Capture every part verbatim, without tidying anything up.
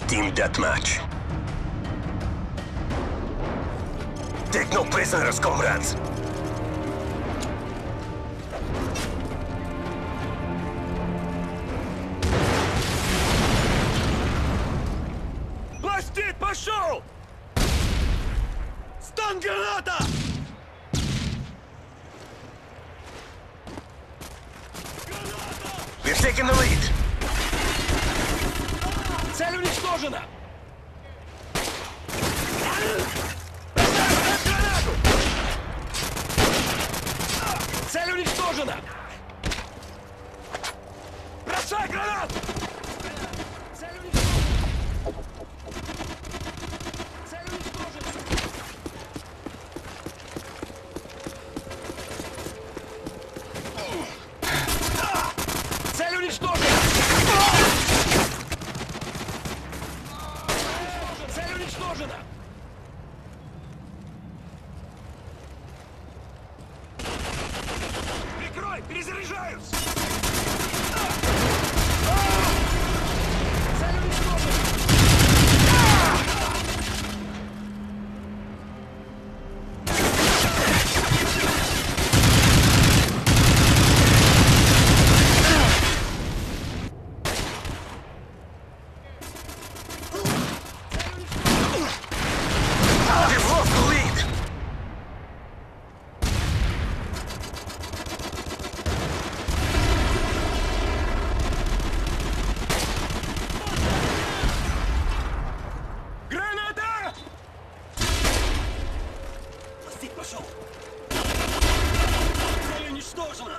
Team deathmatch. Take no prisoners, comrades. Пластит, пошел! Стан граната! We've taken the lead. Цель уничтожена! Цель уничтожена! Бросай гранату! Цель уничтожена! Цель уничтожена! Цель уничтожена! Цель уничтожена! Прикрой! Перезаряжаюсь! Цель уничтожена! We've lost the lead. Граната! Пластик пошел! Цель уничтожена!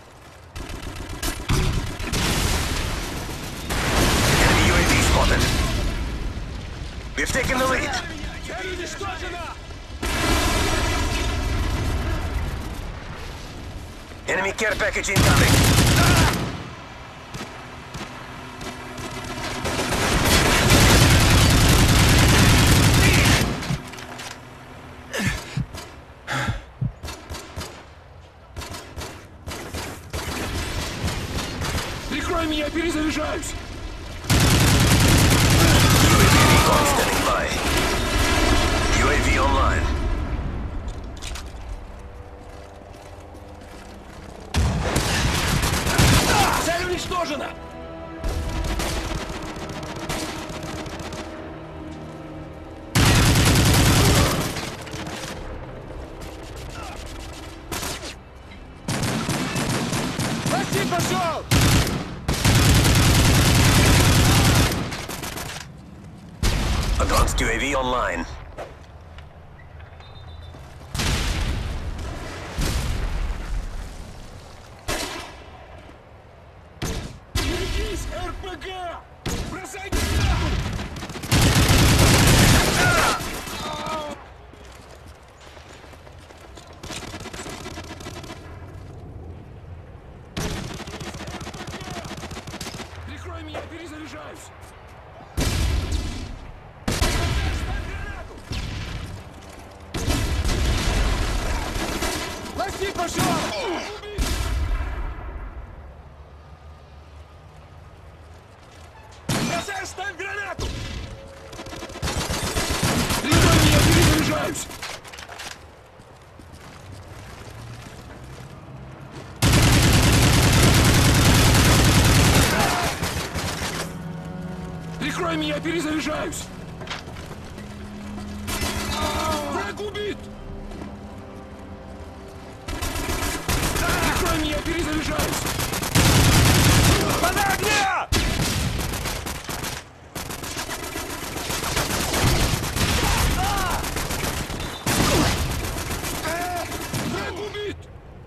Enemy U A V spotted. We've taken the lead. Цель уничтожена! Enemy care package incoming. Прикрой меня, перезаряжаюсь! U A V recon standing by. U A V online. Цель уничтожена! Пластик пошел! Advanced U A V online. Берегись, эр пэ гэ! Бросай гранату! Прикрой меня, перезаряжаюсь! Пластик пошел! Бросай стан гранату! Прикрой меня, перезаряжаюсь! Прикрой меня, перезаряжаюсь! Враг убит! Прикрой меня, перезаряжаюсь! Вода огня! Враг убит!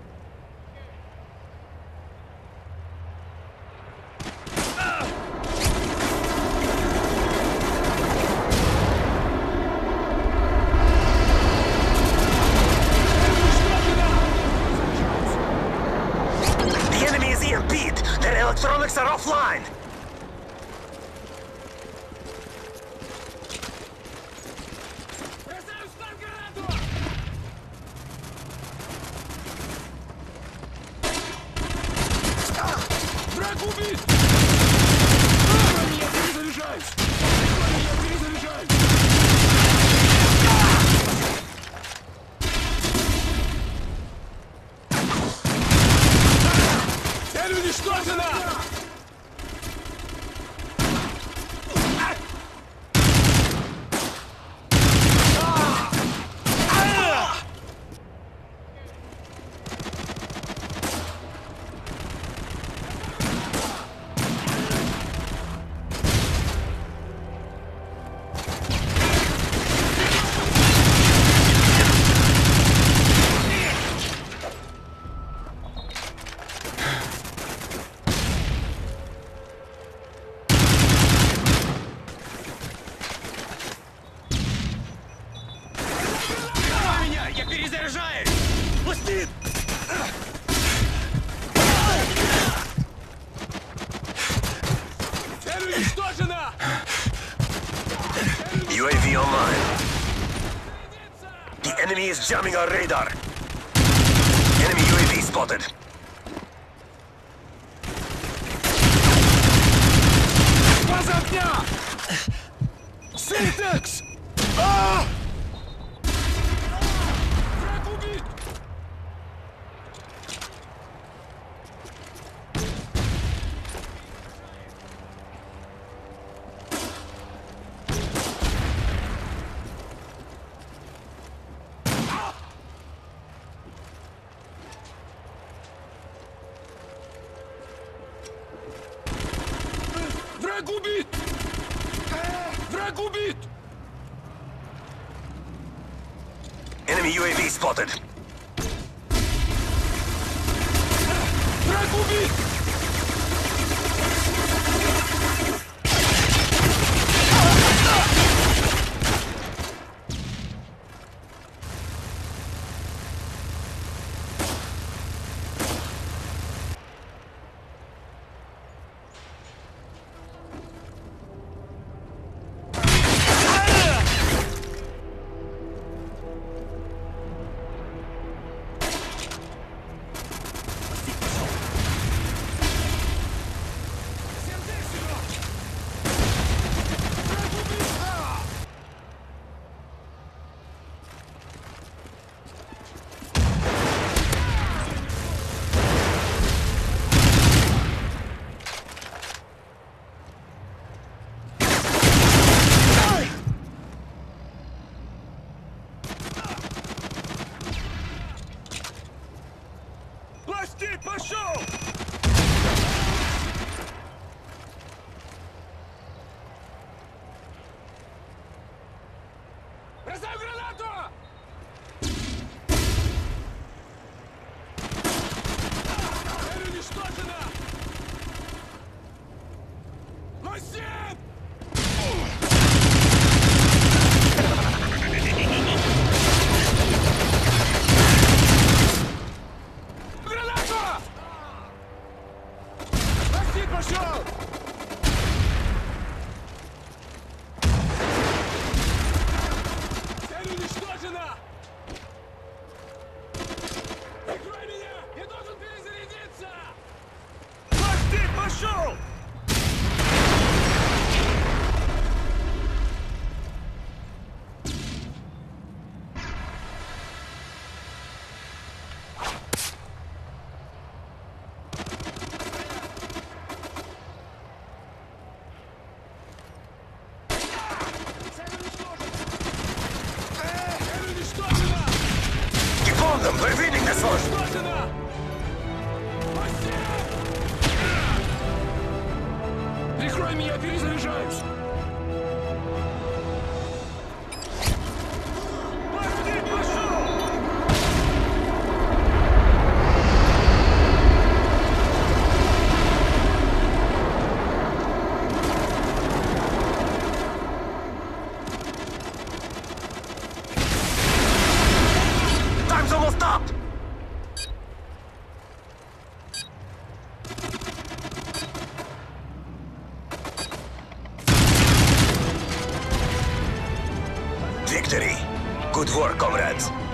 The enemy is E M P'd. Their electronics are offline. Бросаю стан гранату! Враг убит! Прикрой меня, перезаряжаюсь! уничтожена! Я перезаряжаюсь! Пусти! Цель уничтожена! U A V online. The enemy is jamming our radar. Enemy U A V spotted. База огня! Синтекс! А! Враг убит! Враг убит! Враг убит! Enemy U A V spotted. Враг убит! Пластик пошел! Бросаю гранату! Цель уничтожена! Лосин! Гранату! Лосин пошел! Цель уничтожена! Прикрой меня! Я должен перезарядиться! Пластик пошел! Цель уничтожена! Keep on them! We're winning this one! Уничтожена! Лосин! Прикрой меня, перезаряжаюсь! Пластик пошел! Time's almost up! Victory! Good work, comrades!